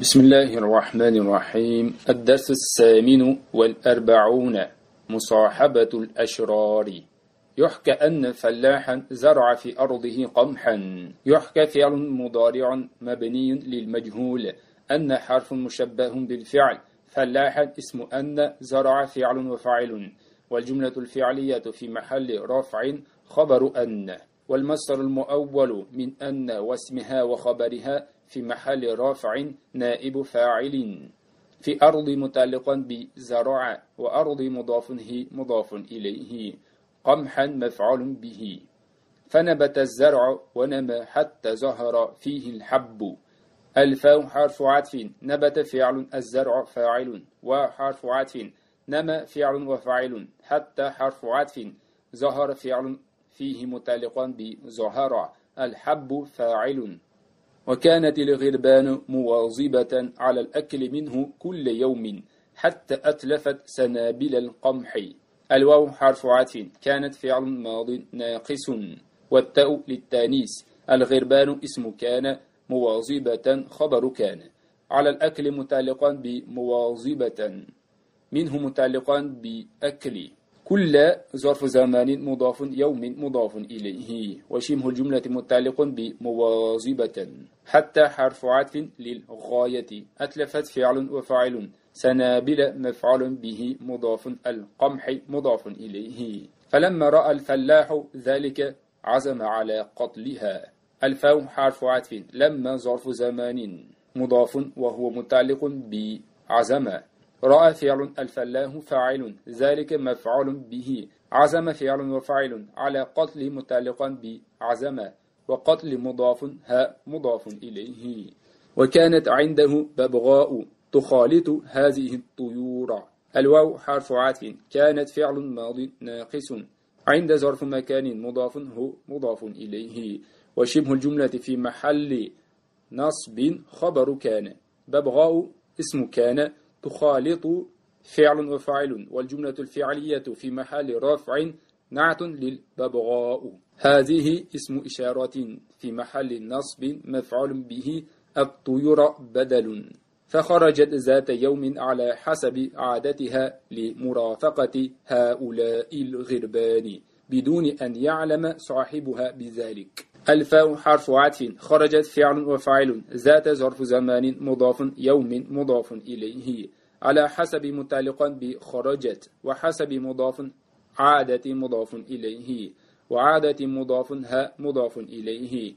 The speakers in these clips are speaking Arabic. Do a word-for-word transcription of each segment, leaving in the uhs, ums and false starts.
بسم الله الرحمن الرحيم. الدرس الثامن والأربعون. مصاحبة الأشرار. يحكى أن فلاحا زرع في أرضه قمحا. يحكى فعل مضارع مبني للمجهول، أن حرف مشبه بالفعل، فلاحا اسم أن، زرع فعل وفاعل، والجملة الفعلية في محل رفع خبر أن، والمصدر المؤول من أن واسمها وخبرها في محل رفع نائب فاعل. في أرض متعلقا بزرع، وأرض مضاف هي مضاف إليه، قمحا مفعول به. فنبت الزرع ونمى حتى ظهر فيه الحب. الفاء حرف عطف، نبت فعل، الزرع فاعل، وحرف عطف، نمى فعل وفاعل، حتى حرف عطف، ظهر فعل فيه متعلقا بظهر، الحب فاعل. وكانت الغربان مواظبة على الأكل منه كل يوم حتى أتلفت سنابل القمح. الواو حرف عطف، كانت فعل ماض ناقص، والتاء للتانيث. الغربان اسم كان، مواظبة خبر كان. على الأكل متعلقا بمواظبة، منه متعلقا بأكل. كل ظرف زمان مضاف، يوم مضاف إليه، وشبه الجملة متعلق بمواظبة. حتى حرف عطف للغاية. أتلفت فعل وفاعل، سنابل مفعول به مضاف، القمح مضاف إليه. فلما رأى الفلاح ذلك عزم على قتلها. الفاء حرف عطف، لما ظرف زمان مضاف وهو متعلق بعزم. رأى فعل، الفلاح فاعل، ذلك مفعول به، عزم فعل وفاعل، على قتل متعلقا بعزم، وقتل مضاف ها مضاف إليه. وكانت عنده ببغاء تخالط هذه الطيور. الواو حرف عطف، كانت فعل ماض ناقص، عند ظرف مكان مضاف هو مضاف إليه، وشبه الجملة في محل نصب خبر كان. ببغاء اسم كان، تخالط فعل وفاعل، والجملة الفعلية في محل رفع نعت للببغاء. هذه اسم إشارة في محل نصب مفعول به، الطيور بدل. فخرجت ذات يوم على حسب عادتها لمرافقة هؤلاء الغربان بدون أن يعلم صاحبها بذلك. الفاء حرف عطف، خرجت فعل وفاعل، ذات ظرف زمان مضاف، يوم مضاف إليه، على حسب متعلقا بخرجت، وحسب مضاف، عادة مضاف إليه، وعادة مضاف ها مضاف إليه،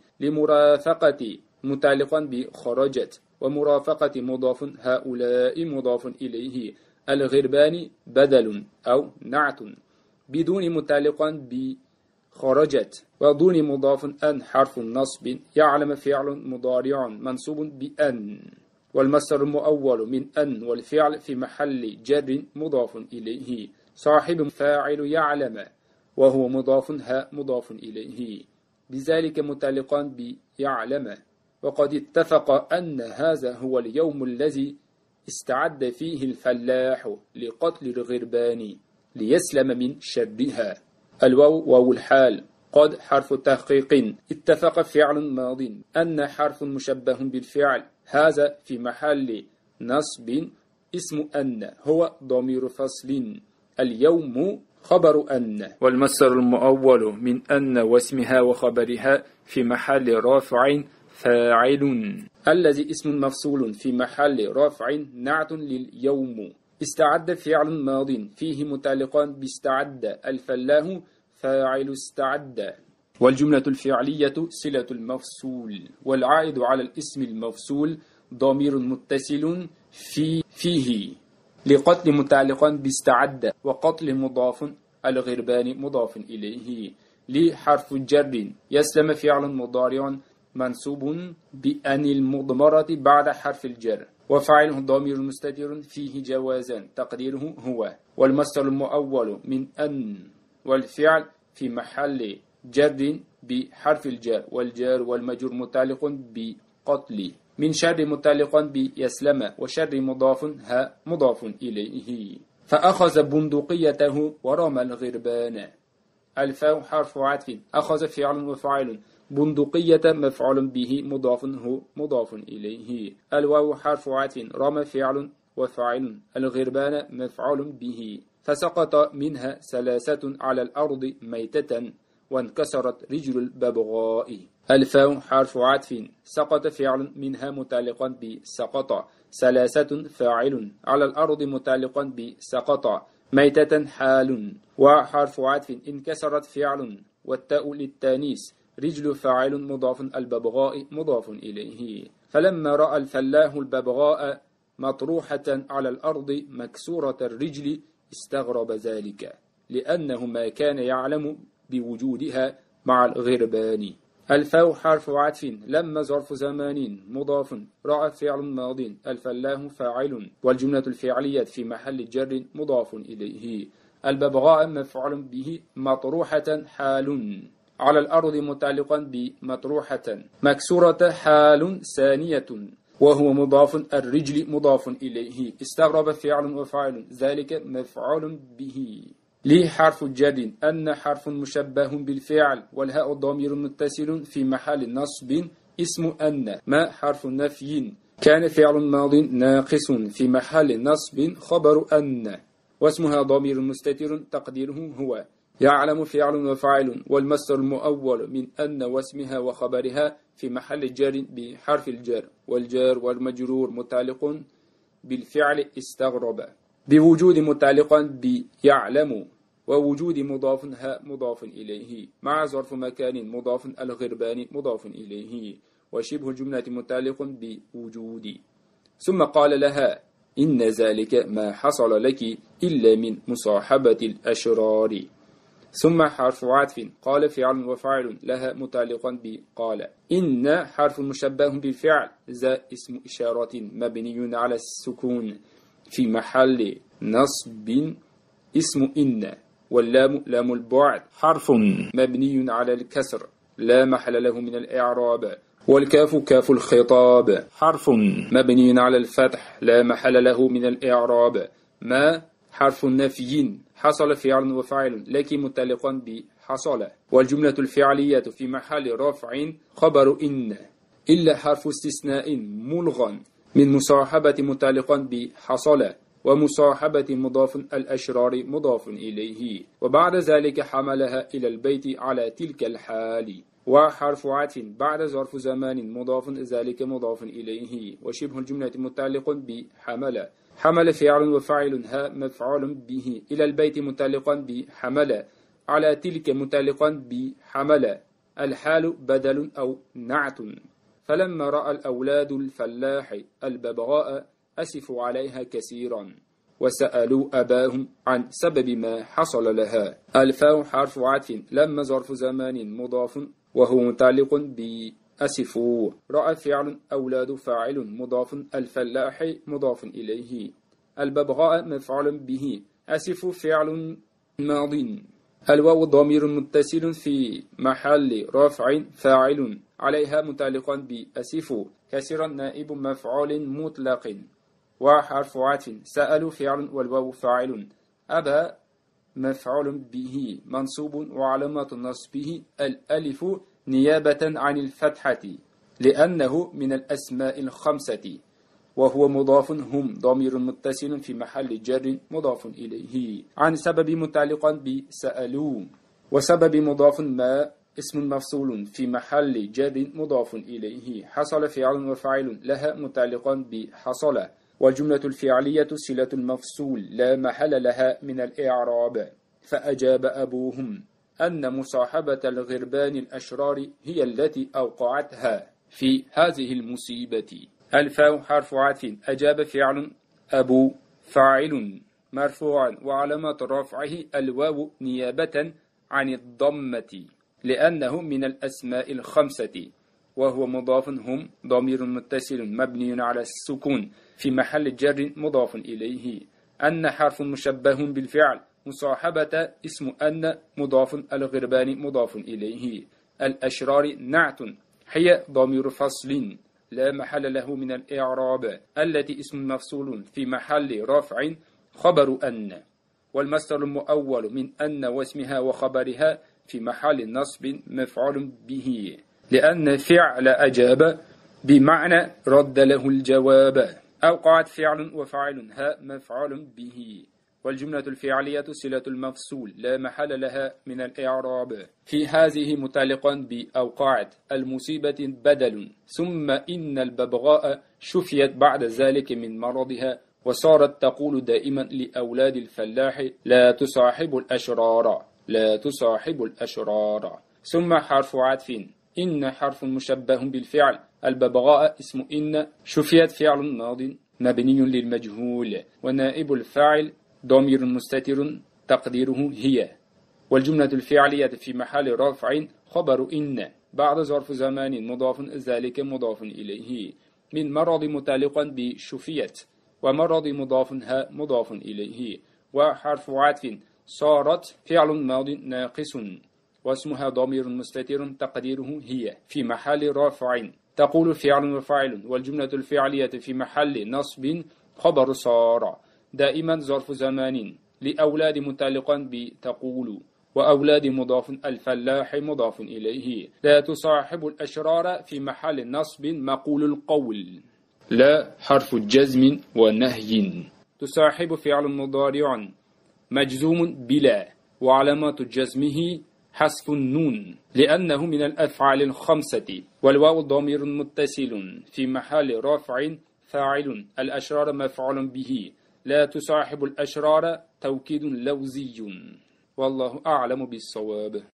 لمرافقة متعلقا بخرجت، ومرافقة مضاف هؤلاء مضاف إليه، الغربان بدل أو نعت، بدون متعلقا ب خرجت، ودون مضاف أن حرف نصب، يعلم فعل مضارع منصوب بأن، والمصدر المؤول من أن والفعل في محل جر مضاف إليه، صاحب فاعل يعلم، وهو مضاف ها مضاف إليه، بذلك متعلقا بيعلم. وقد اتفق أن هذا هو اليوم الذي استعد فيه الفلاح لقتل الغربان ليسلم من شرها. الواو واو الحال، قد حرف تحقيق، اتفق فعل ماض، أن حرف مشبه بالفعل، هذا في محل نصب اسم أن، هو ضمير فصل، اليوم خبر أن، والمصدر المؤول من أن واسمها وخبرها في محل رافع فاعل. الذي اسم مفصول في محل رافع نعت لليوم. استعد فعل ماض فيه متعلقا باستعد، الفلاح فاعل استعد، والجملة الفعلية صلة المفصول، والعائد على الاسم المفصول ضمير متصل في فيه، لقتل متعلقا باستعد، وقتل مضاف، الغربان مضاف إليه، لحرف جر، يسلم فعل مضارع منصوب بأن المضمرة بعد حرف الجر، وفاعله ضمير مستتر فيه جوازا تقديره هو، والمصدر المؤول من أن والفعل في محل جر بحرف الجر، والجار والمجرور متعلق بقتل، من شر متعلق بيسلم، وشر مضاف ها مضاف إليه. فأخذ بندقيته ورمى الغربان. الفاء حرف عطف، أخذ فعل وفاعل، بندقية مفعول به مضاف هو مضاف إليه. الواو حرف عطف رمى فعل وفاعل. الغربان مفعول به فسقط منها ثلاثة على الأرض ميتة وانكسرت رجل الببغاء. الفاء حرف عطف سقط فعل منها متعلقا بسقط. ثلاثة فاعل على الأرض متعلقا بسقط. ميتة حال. وحرف عطف انكسرت فعل والتاء للتانيث. رجل فاعل مضاف. الببغاء مضاف إليه. فلما رأى الفلاح الببغاء مطروحة على الأرض مكسورة الرجل استغرب ذلك لأنه ما كان يعلم بوجودها مع الغربان. الفاء حرف عطف لما ظرف زمان مضاف. رأى فعل ماض. الفلاح فاعل والجملة الفعلية في محل جر مضاف إليه. الببغاء مفعول به مطروحة حال على الأرض متعلقا بمطروحة مكسورة حال ثانية وهو مضاف. الرجل مضاف إليه. استغرب فعل وفاعل ذلك مفعول به. لي حرف جر أن حرف مشبه بالفعل والهاء ضمير متصل في محل نصب اسم أن. ما حرف نفي كان فعل ماض ناقص في محل نصب خبر أن واسمها ضمير مستتر تقديره هو. يعلم فعل وفاعل والمصدر المؤول من أن واسمها وخبرها في محل جر بحرف الجر والجار والمجرور متعلق بالفعل استغرب بوجود متعلقا بيعلم ووجود مضاف ها مضاف إليه مع ظرف مكان مضاف. الغربان مضاف إليه وشبه الجملة متعلق بوجود. ثم قال لها إن ذلك ما حصل لك إلا من مصاحبة الأشرار. ثم حرف عطف قال فعل وفاعل لها متعلقا بقال. إن حرف مشبه بالفعل ذا اسم إشارة مبني على السكون في محل نصب اسم إن. واللام لام البعد حرف مبني على الكسر لا محل له من الإعراب. والكاف كاف الخطاب حرف مبني على الفتح لا محل له من الإعراب. ما حرف نفي حصل فعل وفاعل لك متعلقا بحصل والجملة الفعلية في محل رفع خبر إن إلا حرف استثناء ملغى من مصاحبة متعلقا بحصل ومصاحبة مضاف. الأشرار مضاف إليه. وبعد ذلك حملها إلى البيت على تلك الحال. وحرف عطف بعد ظرف زمان مضاف ذلك مضاف إليه وشبه الجملة متعلق بحمل. حمل فعل وفاعل ها مفعول به. إلى البيت متعلقا بحمل. على تلك متعلقا بحمل. الحال بدل أو نعت. فلما رأى الأولاد الفلاح الببغاء أسفوا عليها كثيرا وسألوا أباهم عن سبب ما حصل لها. الفاء حرف عطف لما ظرف زمان مضاف وهو متعلق بأسفوا. رأى فعل أولاد فاعل مضاف. الفلاح مضاف إليه. الببغاء مفعول به. أسفوا فعل ماض. الواو ضمير متصل في محل رفع فاعل عليها متعلقا بأسفوا كثيرا نائب مفعول مطلق. وحرف عطف سألوا فعل والواو فاعل. أبا مفعول به منصوب وعلامة نصبه الألف نيابة عن الفتحة لأنه من الأسماء الخمسة وهو مضاف. هم ضمير متصل في محل جر مضاف إليه عن سبب متعلقا بسألوا. وسبب مضاف ما اسم مفصول في محل جر مضاف إليه. حصل فعل وفاعل لها متعلقا بحصل والجملة الفعلية صلة المفصول لا محل لها من الإعراب. فأجاب أبوهم أن مصاحبة الغربان الأشرار هي التي أوقعتها في هذه المصيبة. الفاء حرف عطف أجاب فعل أبو فاعل مرفوع وعلامة رفعه الواو نيابة عن الضمة لأنه من الأسماء الخمسة وهو مضاف. هم ضمير متصل مبني على السكون في محل جر مضاف إليه. أن حرف مشبه بالفعل مصاحبة اسم أن مضاف. الغربان مضاف إليه. الأشرار نعت هي ضمير فصل لا محل له من الإعراب التي اسم مفصول في محل رفع خبر أن والمصدر المؤول من أن واسمها وخبرها في محل نصب مفعول به. لأن فعل أجاب بمعنى رد له الجواب. أوقعت فعل وفاعل ها مفعول به، والجملة الفعلية صلة المفصول لا محل لها من الإعراب. في هذه متعلقا بأوقعت المصيبة بدل. ثم إن الببغاء شفيت بعد ذلك من مرضها وصارت تقول دائما لأولاد الفلاح لا تصاحب الأشرار، لا تصاحب الأشرار. ثم حرف عطف إن حرف مشبه بالفعل. الببغاء اسم إن شفيت فعل ماض مبني للمجهول، ونائب الفاعل ضمير مستتر تقديره هي. والجملة الفعلية في محل رفع خبر إن بعد ظرف زمان مضاف ذلك مضاف إليه. من مرض متعلقا بشفيت، ومرض مضاف ها مضاف إليه. وحرف عطف صارت فعل ماض ناقص واسمها ضمير مستتر تقديره هي في محل رفع. تقول فعل وفاعل، والجملة الفعلية في محل نصب خبر صار دائما ظرف زمان. لأولاد متعلقا بتقول، وأولاد مضاف الفلاح مضاف إليه. لا تصاحب الأشرار في محل نصب مقول القول. لا حرف جزم ونهي. تصاحب فعل مضارع مجزوم بلا، وعلامات جزمه حذف النون لأنه من الأفعال الخمسة. والواو ضمير متصل في محل رفع فاعل. الأشرار مفعول به. لا تصاحب الأشرار توكيد لوزي. والله أعلم بالصواب.